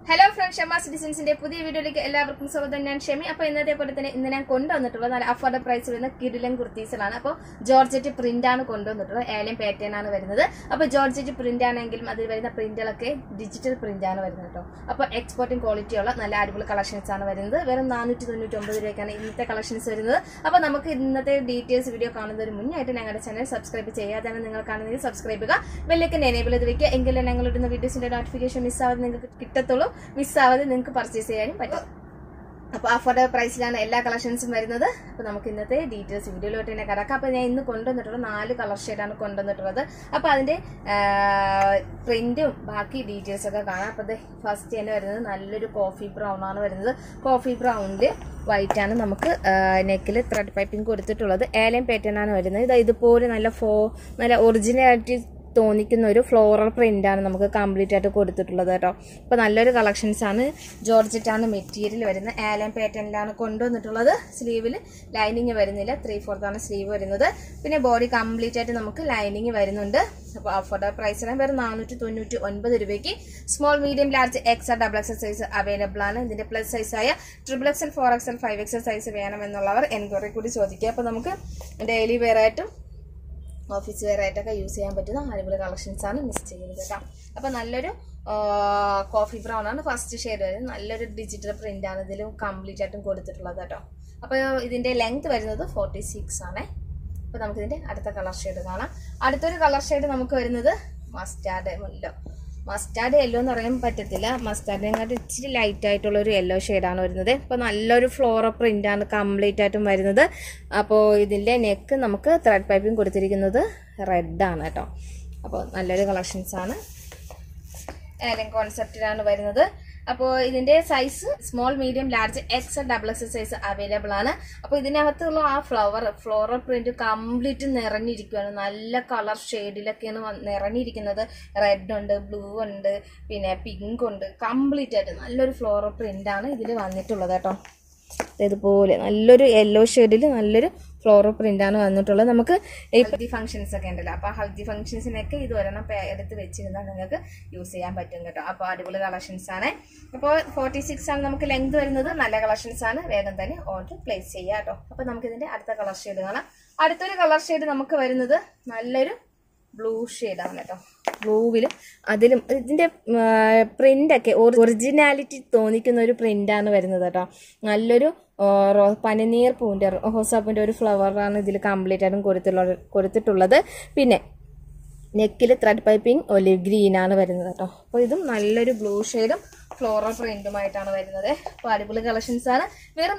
Hello friends, Shemmas citizens in the video like എല്ലാവർക്കും സ്വാഗതം ഞാൻ ഷെമി അപ്പോൾ ഇന്നത്തെ പോലെ തന്നെ ഇന്ന് ഞാൻ കൊണ്ടുവന്നിട്ടുള്ള നല്ല അഫോർഡബിൾ പ്രൈസിൽ വരുന്ന കിഡിലൻ കുർത്തീസിലാണ് അപ്പോൾ ജോർജറ്റ് പ്രിന്റ് ആണ് കൊണ്ടുവന്നിട്ടുള്ളത് ഏലം പാറ്റേൺ ആണ് വരുന്നത് അപ്പോൾ ജോർജറ്റ് പ്രിന്റ് ആണെങ്കിലും അതിൽ വരുന്ന പ്രിന്റുകളൊക്കെ ഡിജിറ്റൽ പ്രിന്റ് ആണ് വരുന്നത് ട്ടോ അപ്പോൾ എക്സ്പോർട്ടിംഗ് ക്വാളിറ്റി ഉള്ള നല്ല അടിപൊളി കളക്ഷൻസ് ആണ് വരുന്നത് വെറും 499 രൂപയ്ക്കാണ് ഇന്നത്തെ കളക്ഷൻസ് വരുന്നത് അപ്പോൾ നമുക്ക് ഇന്നത്തെ ഡീറ്റെയിൽസ് വീഡിയോ കാണുന്നതിന് മുന്നേ ഞങ്ങളുടെ ചാനൽ സബ്സ്ക്രൈബ് ചെയ്യാതെ നിങ്ങൾ കാണുന്നത് സബ്സ്ക്രൈബ് ചെയ്യുക ബെൽ ഐക്കൺ എനേബിൾ ചെയ്ത് വെക്കുക എങ്കിലേ ഞങ്ങൾ ഇടുന്ന വീഡിയോസിന്റെ നോട്ടിഫിക്കേഷൻ മിസ് ആവാതെ നിങ്ങൾക്ക് കിട്ടത്തുള്ളൂ മിസ് ആവാതെ നിങ്ങൾക്ക് പർച്ചേസ് ചെയ്യാനും പറ്റും അപ്പോൾ അഫോർഡബിൾ പ്രൈസിലാണ് എല്ലാ കളക്ഷൻസും വരുന്നത് അപ്പോൾ നമുക്ക് ഇന്നത്തെ ഡീറ്റെയിൽസ് വീഡിയോയിലോട്ട് തന്നെ കിടക്കാം അപ്പോൾ ഞാൻ ഇന്ന് കൊണ്ടുവന്നിട്ടുള്ള 4 കളർ ഷെയ്ഡാണ് കൊണ്ടുവന്നിട്ടുള്ളത് അപ്പോൾ അതിന്റെ പ്രിന്റും ബാക്കി ഡീറ്റെയിൽസ് ഒക്കെ കാണാം അപ്പോൾ ഫസ്റ്റ് തന്നെ വരുന്നത് നല്ലൊരു കോഫി ബ്രൗൺ ആണ് വരുന്നത് കോഫി ബ്രൗണിൽ വൈറ്റ് ആണ് നമുക്ക് നെക്കിൽ ത്രെഡ് പൈപ്പിംഗ് കൊടുത്തിട്ടുള്ളത് ഏലം പാറ്റേൺ ആണ് വരുന്നത് ഇതുപോലെ നല്ല ഒറിജിനാലിറ്റി തോന്നിക്കുന്ന ഒരു ഫ്ലോറൽ പ്രിന്റ് ആണ് നമുക്ക് കംപ്ലീറ്റ് ആയിട്ട് കൊടുത്തിട്ടുള്ളത് കേട്ടോ അപ്പോൾ നല്ലൊരു കളക്ഷൻസ് ആണ് ജോർജറ്റ് ആണ് മെറ്റീരിയൽ വരുന്നത് ഏലം പാറ്റേണിലാണ് കൊണ്ടുവന്നിട്ടുള്ളത് സ്ലീവിൽ ലൈനിങ് വരുന്നില്ല 3/4 ആണ് സ്ലീവ് വരുന്നത് പിന്നെ ബോഡി കംപ്ലീറ്റ് ആയിട്ട് നമുക്ക് ലൈനിങ് വരുന്നുണ്ട് അപ്പോൾ അഫോർഡബിൾ പ്രൈസിലാണ് വെറും 499 രൂപയ്ക്ക് small medium large XL double XL size available ആണ് ഇതിന്റെ പ്ലസ് സൈസായ XXL 4XL 5XL സൈസ് വേണമെന്നുള്ളവർ എൻക്വയറി കൂടി ചോദിക്കുക അപ്പോൾ നമുക്ക് ഡെയിലി വെയർ ആയിട്ടും ഓഫീസ് വെയർ ആയിട്ടൊക്കെ യൂസ് ചെയ്യാൻ പറ്റുന്ന അടിപൊളി കളക്ഷൻസ് ആണ് മിസ് ചെയ്യുന്നത് കേട്ടോ അപ്പോൾ നല്ലൊരു കോഫി ബ്രൗൺ ആണ് ഫസ്റ്റ് ഷെയ്ഡ് വരുന്നത് നല്ലൊരു ഡിജിറ്റൽ പ്രിന്റ് ആണ് ഇതിലും കംപ്ലീറ്റ് ആയിട്ടും കൊടുത്തിട്ടുള്ളത് കേട്ടോ അപ്പോൾ ഇതിന്റെ ലെങ്ത് വരുന്നത് 46 ആണ് അപ്പോൾ നമുക്ക് ഇതിന്റെ അടുത്ത കളർ ഷെയ്ഡ് കാണാം അടുത്തൊരു കളർ ഷെയ്ഡ് നമുക്ക് വരുന്നത് മസ്റ്റാർഡ് യെല്ലോ എന്ന് പറയാൻ പറ്റത്തില്ല മസ്റ്റാർഡിനെക്കാട്ട് ഇച്ചിരി ലൈറ്റ് ആയിട്ടുള്ള ഒരു യെല്ലോ ഷെയ്ഡാണ് വരുന്നത് അപ്പോൾ നല്ലൊരു ഫ്ലോറൽ പ്രിന്റ് ആണ് കംപ്ലീറ്റ് ആയിട്ടും വരുന്നത് അപ്പോൾ ഇതിന്റെ നെക്ക് നമുക്ക് ത്രെഡ് പൈപ്പിംഗ് കൊടുത്തിരിക്കുന്നത് റെഡ് ആണ് കേട്ടോ അപ്പോൾ നല്ലൊരു കളക്ഷൻസ് ആണ് ഏലം കോൺസെപ്റ്റിലാണ് വരുന്നത് അപ്പോൾ ഇതിന്റെ size small medium large XXL double XL size available ആണ് അപ്പോൾ ഇതിനകത്തുള്ള ആ ഫ്ലോറൽ പ്രിന്റ് കംപ്ലീറ്റ് നിറഞ്ഞിരിക്കുകയാണ് നല്ല കളർ ഷെയ്ഡിലൊക്കെയാണ് നിറഞ്ഞിരിക്കുന്നത് റെഡ് ഉണ്ട് ബ്ലൂ ഉണ്ട് പിന്നെ പിങ്ക് ഉണ്ട് കംപ്ലീറ്റ് ആയിട്ട് നല്ലൊരു ഫ്ലോറൽ പ്രിന്റ് ആണ് ഇതിൽ വന്നിട്ടുള്ളത് കേട്ടോ ഇതുപോലെ നല്ലൊരു യെല്ലോ ഷെയ്ഡിൽ നല്ലൊരു ഫ്ലോറൽ പ്രിന്റ് ആണ് വന്നിട്ടുള്ളത് നമുക്ക് ഹൽദി ഫംഗ്ഷൻസ് ഒക്കെ ഉണ്ടല്ലോ അപ്പോൾ ഹൽദി ഫംഗ്ഷൻസിനൊക്കെ ഇത് ഒരെണ്ണം എടുത്ത് വെച്ചിരുന്നാൽ നിങ്ങൾക്ക് യൂസ് ചെയ്യാൻ പറ്റും കേട്ടോ അപ്പോൾ അടിപൊളി കളക്ഷൻസ് ആണ് അപ്പോൾ 46 ആണ് നമുക്ക് ലെങ്ത് വരുന്നത് നല്ല കളക്ഷൻസ് ആണ് വേഗം തന്നെ ഓർഡർ പ്ലേസ് ചെയ്യുക കേട്ടോ അപ്പോൾ നമുക്ക് ഇതിന്റെ അടുത്ത കളർ ഷെയ്ഡ് കാണാം അടുത്തൊരു കളർ ഷെയ്ഡ് നമുക്ക് വരുന്നത് നല്ലൊരു ബ്ലൂ ഷെയ്ഡാണ് കേട്ടോ ബ്ലൂവിൽ അതിലും ഇതിന്റെ പ്രിന്റ് ഒക്കെ ഒറിജിനാലിറ്റി തോന്നിക്കുന്ന ഒരു പ്രിന്റാണ് വരുന്നത് കേട്ടോ നല്ലൊരു പനിനീർ പൂവിന്റെ റോസാപ്പൂവിന്റെ ഒരു ഫ്ലവറാണ് ഇതിൽ കംപ്ലീറ്റ് ആയിട്ടും കൊടുത്തിട്ടുള്ളത് പിന്നെ നെക്കിൽ ത്രെഡ് പൈപ്പിംഗ് ഒലിവ് ഗ്രീൻ ആണ് വരുന്നത് കേട്ടോ അപ്പോൾ ഇതും നല്ലൊരു ബ്ലൂ ഷെയ്ഡും ഫ്ലോറൽ പ്രിന്റുമായിട്ടാണ് വരുന്നത് അപ്പോൾ അടിപൊളി കളക്ഷൻസ് ആണ് വെറും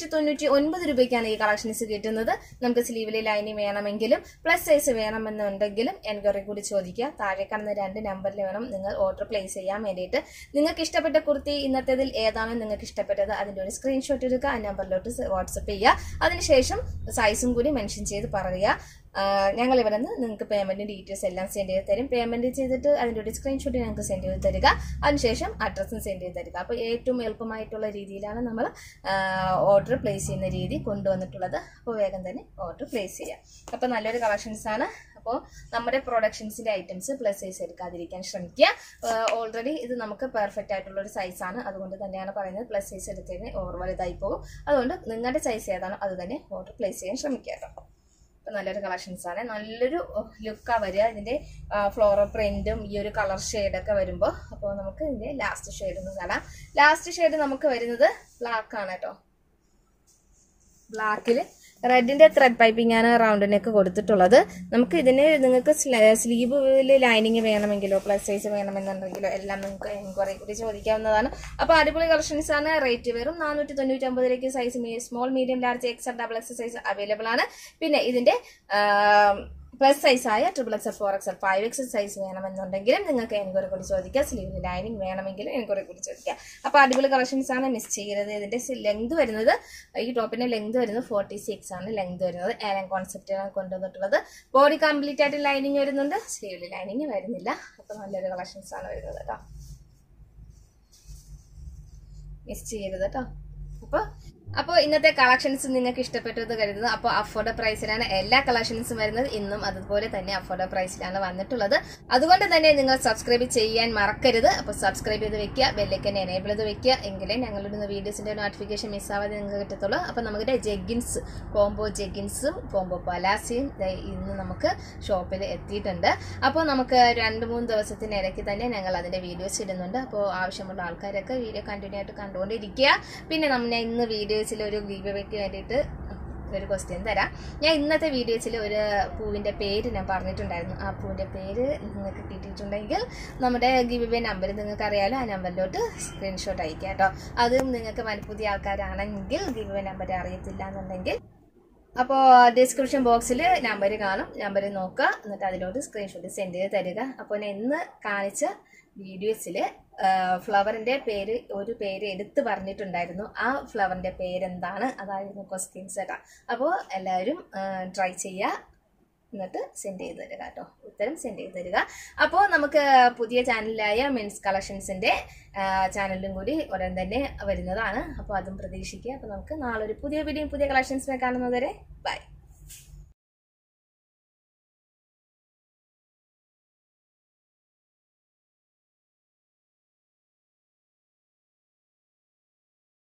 499 രൂപയ്ക്കാണ് ഈ കളക്ഷൻസ് കിട്ടുന്നത് നമുക്ക് സ്ലീവിലെ ലൈനിങ് വേണമെങ്കിലും പ്ലസ് സൈസ് വേണമെന്നുണ്ടെങ്കിലും എൻക്വയറി കൂടി ചോദിക്കുക താഴെ കാണുന്ന 2 നമ്പറിൽ വേണം നിങ്ങൾ ഓർഡർ പ്ലേസ് ചെയ്യാൻ വേണ്ടിയിട്ട് നിങ്ങൾക്ക് ഇഷ്ടപ്പെട്ട കുർത്തി ഇന്നത്തേതിൽ ഏതാണ് നിങ്ങൾക്ക് ഇഷ്ടപ്പെട്ടത് അതിൻ്റെ ഒരു സ്ക്രീൻഷോട്ട് എടുക്കുക ആ നമ്പറിലോട്ട് വാട്സപ്പ് ചെയ്യുക അതിനുശേഷം സൈസും കൂടി മെൻഷൻ ചെയ്ത് പറയുക ഞങ്ങൾ ഇവിടെ നിന്ന് നിങ്ങൾക്ക് പേയ്മെന്റ് ഡീറ്റെയിൽസ് എല്ലാം സെൻഡ് ചെയ്ത് തരും പേയ്മെന്റ് ചെയ്തിട്ട് അതിൻ്റെ ഒരു സ്ക്രീൻഷോട്ട് ഞങ്ങൾക്ക് സെൻഡ് ചെയ്ത് തരിക അതിനുശേഷം അഡ്രസ്സും സെൻഡ് ചെയ്ത് തരിക അപ്പോൾ ഏറ്റവും എളുപ്പമായിട്ടുള്ള രീതിയിലാണ് നമ്മൾ ഓർഡർ പ്ലേസ് ചെയ്യുന്ന രീതി കൊണ്ടുവന്നിട്ടുള്ളത് അപ്പോൾ വേഗം തന്നെ ഓർഡർ പ്ലേസ് ചെയ്യാം അപ്പോൾ നല്ലൊരു കളക്ഷൻസ് ആണ് അപ്പോൾ നമ്മുടെ പ്രൊഡക്ഷൻസിന്റെ ഐറ്റംസ് പ്ലസ് സൈസ് എടുക്കാതിരിക്കാൻ ശ്രമിക്കുക ഓൾറെഡി ഇത് നമുക്ക് പെർഫെക്റ്റ് ആയിട്ടുള്ള ഒരു സൈസാണ് അതുകൊണ്ട് തന്നെയാണ് പറയുന്നത് പ്ലസ് സൈസ് എടുത്തതിന് ഓവർ വലുതായി പോകും അതുകൊണ്ട് നിങ്ങളുടെ സൈസ് ഏതാണോ അത് തന്നെ ഓർഡർ പ്ലേസ് ചെയ്യാൻ ശ്രമിക്കുക കേട്ടോ അപ്പോൾ നല്ലൊരു കളക്ഷൻസ് ആണ് നല്ലൊരു ലുക്കാണ് വരിക ഇതിന്റെ ഫ്ലോറൽ പ്രിന്റും ഈ ഒരു കളർ ഷെയ്ഡൊക്കെ വരുമ്പോൾ അപ്പോൾ നമുക്ക് ഇതിന്റെ ലാസ്റ്റ് ഷെയ്ഡ് ഒന്ന് കാണാം ലാസ്റ്റ് ഷെയ്ഡ് നമുക്ക് വരുന്നത് ബ്ലാക്ക് ആണ് കേട്ടോ ബ്ലാക്കിൽ റെഡിന്റെ ത്രെഡ് പൈപ്പിംഗ് ആണ് റൗണ്ട് നെക്ക് കൊടുത്തിട്ടുള്ളത് നമുക്ക് ഇതിന് നിങ്ങൾക്ക് സ്ലീവിൽ ലൈനിങ് വേണമെങ്കിലോ പ്ലസ് സൈസ് വേണമെന്നുണ്ടെങ്കിലോ എല്ലാം നിങ്ങൾക്ക് എൻക്വയറി കൂടി ചോദിക്കാവുന്നതാണ് അപ്പോൾ അടിപൊളി കളക്ഷൻസ് ആണ് റേറ്റ് വെറും 499 രൂപയ്ക്ക് size small medium large XXL double XL size available ആണ് പിന്നെ ഇതിന്റെ പ്ലസ് സൈസായ XXL 4XL 5XL സൈസ് വേണമെന്നുണ്ടെങ്കിലും നിങ്ങൾക്ക് എൻക്വയറി കൂടി ചോദിക്കുക സ്ലീവിൽ ലൈനിങ് വേണമെങ്കിലും എൻക്വയറി കൂടി ചോദിക്കുക അപ്പോൾ അടിപൊളി കളക്ഷൻസ് ആണ് മിസ് ചെയ്യരുത് ഇതിന്റെ ലെങ്ത് വരുന്നത് ഈ ടോപ്പിന്റെ ലെങ്ത് വരുന്നത് 46 ആണ് ലെങ്ത് വരുന്നത് ഏലം കോൺസെപ്റ്റിലാണ് കൊണ്ടുവന്നിട്ടുള്ളത് ബോഡി കംപ്ലീറ്റ് ആയിട്ട് ലൈനിങ് വരുന്നുണ്ട് സ്ലീവിൽ ലൈനിങ് വരുന്നില്ല അപ്പോൾ നല്ലൊരു കളക്ഷൻസ് ആണ് വരുന്നത് കേട്ടോ മിസ് ചെയ്യരുത് കേട്ടോ അപ്പോൾ അപ്പോൾ ഇന്നത്തെ കളക്ഷൻസ് നിങ്ങൾക്ക് ഇഷ്ടപ്പെട്ടത് കരുതുന്നു. അപ്പോൾ അഫോർഡബിൾ പ്രൈസിലാണ് എല്ലാ കളക്ഷൻസും വരുന്നത്. ഇന്നും അതുപോലെ തന്നെ അഫോർഡബിൾ പ്രൈസിലാണ് വന്നിട്ടുള്ളത്. അതുകൊണ്ട് തന്നെ നിങ്ങൾ സബ്സ്ക്രൈബ് ചെയ്യാൻ മറക്കരുത്. അപ്പോൾ സബ്സ്ക്രൈബ് ചെയ്ത് വെക്കുക, ബെല്ലൈക്കൻ എനേബിൾ ചെയ്ത് വെക്കുക, എങ്കിലേ ഞങ്ങളുടെ വീഡിയോസിന്റെ നോട്ടിഫിക്കേഷൻ മിസ്സാവാതെ നിങ്ങൾക്ക് കിട്ടത്തുള്ളൂ. അപ്പോൾ നമ്മുടെ ജെഗിൻസ്, കോംബോ ജെഗിൻസും കോംബോ പലാസിയും ഇന്ന് നമുക്ക് ഷോപ്പിൽ എത്തിയിട്ടുണ്ട്. അപ്പോൾ നമുക്ക് 2-3 ദിവസത്തിനിടയ്ക്ക് തന്നെ ഞങ്ങൾ അതിന്റെ വീഡിയോസ് ഇടുന്നുണ്ട്. അപ്പോൾ ആവശ്യമുള്ള ആൾക്കാരൊക്കെ വീഡിയോ കണ്ടിന്യൂ ആയിട്ട് കണ്ടുകൊണ്ടിരിക്കുക. പിന്നെ നമ്മൾ ഇന്ന് വീഡിയോസിൽ ഒരു ഗീവ്അവേക്ക് വേണ്ടിയിട്ട് ഒരു ക്വസ്റ്റ്യൻ തരാം. ഞാൻ ഇന്നത്തെ വീഡിയോസിൽ ഒരു പൂവിൻ്റെ പേര് ഞാൻ പറഞ്ഞിട്ടുണ്ടായിരുന്നു. ആ പൂവിൻ്റെ പേര് നിങ്ങൾക്ക് കിട്ടിയിട്ടുണ്ടെങ്കിൽ നമ്മുടെ ഗീവ്അവേ നമ്പർ നിങ്ങൾക്ക് അറിയാലോ, ആ നമ്പറിലോട്ട് സ്ക്രീൻഷോട്ട് അയക്കുക കേട്ടോ. അതും നിങ്ങൾക്ക് പുതിയ ആൾക്കാരാണെങ്കിൽ ഗീവ്അവേ നമ്പർ അറിയത്തില്ല എന്നുണ്ടെങ്കിൽ അപ്പോൾ ഡിസ്ക്രിപ്ഷൻ ബോക്സിൽ നമ്പർ കാണും, നമ്പർ നോക്കുക, എന്നിട്ട് അതിലോട്ട് സ്ക്രീൻഷോട്ട് സെൻഡ് ചെയ്ത് തരിക. അപ്പോൾ ഞാൻ ഇന്ന് കാണിച്ച വീഡിയോസിൽ ഫ്ലവറിൻ്റെ പേര് ഒരു പേര് എടുത്ത് പറഞ്ഞിട്ടുണ്ടായിരുന്നു. ആ ഫ്ലവറിൻ്റെ പേരെന്താണ്, അതായിരുന്നു ക്വസ്റ്റ്യൻസ് കേട്ടോ. അപ്പോൾ എല്ലാവരും ട്രൈ ചെയ്യുക, എന്നിട്ട് സെൻഡ് ചെയ്ത് തരിക കേട്ടോ, ഉത്തരം സെൻഡ് ചെയ്ത് തരിക. അപ്പോൾ നമുക്ക് പുതിയ ചാനലായ മെൻസ് കളക്ഷൻസിൻ്റെ ചാനലിലും കൂടി ഉടൻ തന്നെ വരുന്നതാണ്. അപ്പോൾ അതും പ്രതീക്ഷിക്കുക. അപ്പോൾ നമുക്ക് നാളെ ഒരു പുതിയ വീഡിയോ പുതിയ കളക്ഷൻസിനെ കാണുന്നതുവരെ ബൈ.